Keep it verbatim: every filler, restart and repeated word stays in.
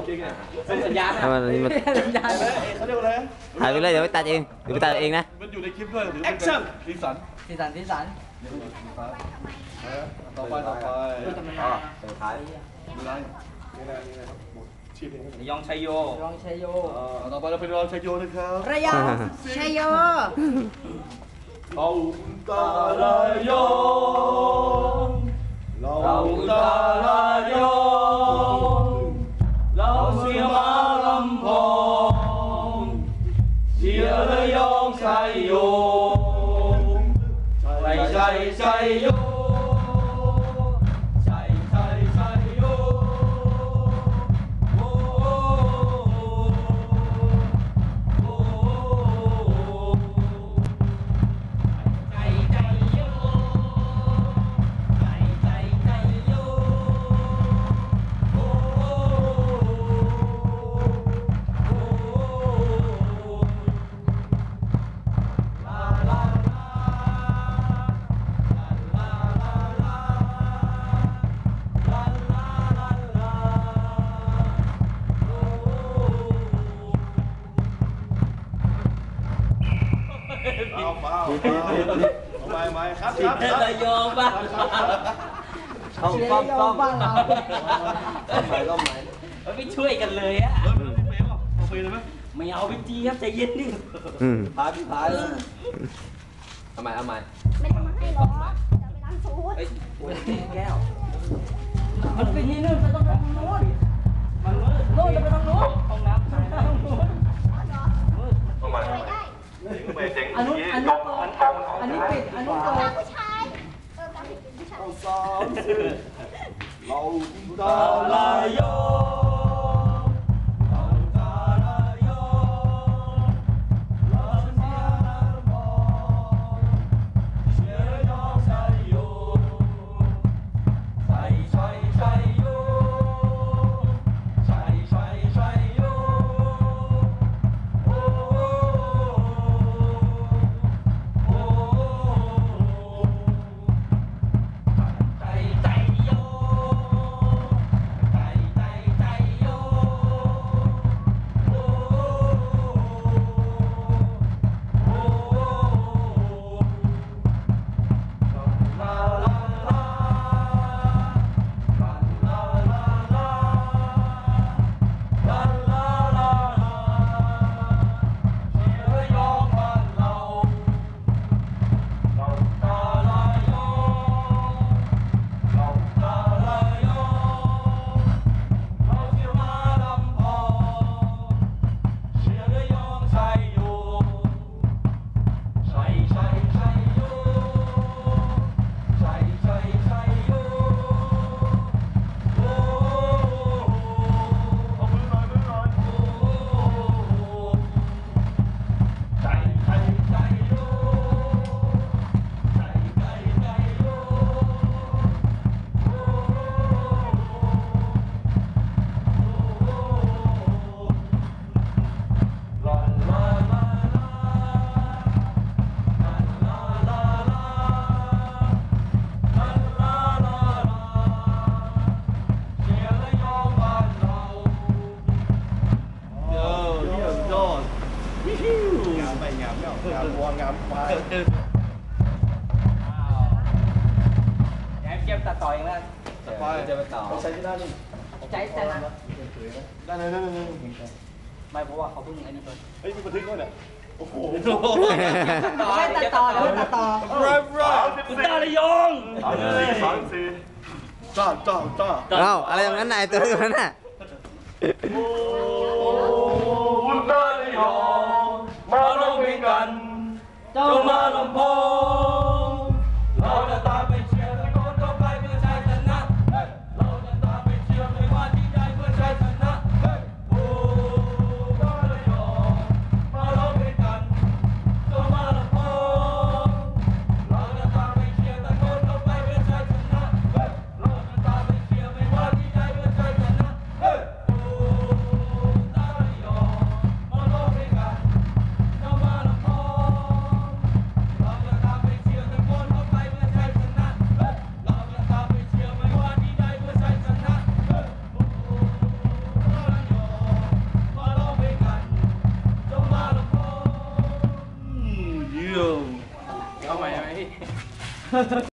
จริงไงเป็นสัญญาณทำไมมันสัญญาณเขาเรียกว่าอะไรถ่ายไปเลยเดี๋ยวไปตัดเองเดี๋ยวไปตัดเองนะมันอยู่ในคลิปด้วยแอคชั่นสีสันสีสันสีสันต่อไปต่อไปอ๋อสุดท้ายนี่ไรนี่ไรนี่ไรครับหมดชีพเองยองชัยโยยองชัยโยต่อไปเราเป็นรองชัยโยนะครับระยองชัยโยเราตาลายองเราตาลายองเราเสียมาลำพองเสียระยองชัยโยชัยชัยชัยโยชัยชัยชัยโยโอ้โอ้ใจใจโยใจใจใจโยโอ้ลาลาเอาเปล่าเอาไปไปครับครับครับระยองบ้างเอาป้อมป้อมบ้านเราต้มไหมต้มไหมไม่ช่วยกันเลยอะเฮ้ยไม่ต้องเฟย์ป่ะเอาเฟย์เลยไหมไม่เอาไปจีครับใจเย็นดิพายพี่พายเลยเอาใหม่เอาใหม่ไม่ทำมาให้หรอจะไปล้างสูตรแก้วมันไปที่นู่นมันต้องไปทางโน้นมันโน้นจะไปทางโน้นห้องน้ำทางโน้นอันนู้นอันนู้นอันนี้ปิดอันนู้นเปิดผู้ชายเออการปิดผู้ชายสามสี่เราตาลายอเราตาลายอเราเสียน้ำพอเสียยอชัยโยชัยชัยชัยโยชัยชัยชัยโยโอ้ใจใจโยใจใจใจโยโอ้โอ้ลาลาลาลาลาลาลาลาลาลาเสียระยองบ้านเราเราตาลายองเราตาลายองเราเสียมาลำพองเสียระยองชัยโยชัยชัยชัยโยชัยชัยชัยโยโอ้เอามือหน่อยมือหน่อยโอ้ใจใจใจโยใจใจใจโยโอ้ลาลาลาลาลาลาลาลาลาลาลาเสียระยองบ้านเราเดี๋ยวเยี่ยมยอดงามไปงามเนาะงามวัวงามควายแอบเก็บตัดต่อเองแล้วไปจะไปต่อใช้ที่ด้านนึงใจแต่นะด้านนึงด้านนึงไม่เพราะว่าเขาเพิ่งอันนี้เพิ่งเฮ้ยมีบันทึกด้วยเนี่ยโอ้โหไม่ใช่ตัดต่อแล้วตัดต่อ right right คุณตาระยองสามสี่สามสี่จ้าจ้าจ้าเอ้าอะไรอย่างนั้นนายตัวอยู่นั่นน่ะโอ้วุ้นตาเลยหองมาร้องเพลงกันเจ้ามาลำพองเราจะตามไปเชียร์ตะโกนเข้าไปเพื่อชัยชนะเราจะตามไปเชียร์ไม่ว่าที่ใดเพื่อชัยชนะโอ้ตาเลยหองมาร้องเพลงกันเจ้ามาลำพองเราจะตามไปเชียร์ตะโกนเข้าไปเพื่อชัยชนะเราจะตามไปเชียร์ไม่ว่าที่ใดเพื่อชัยชนะโอ้ตาเลยหองมาร้องเพลงกันเจ้ามาลำพองเอาใหม่ไหมพี่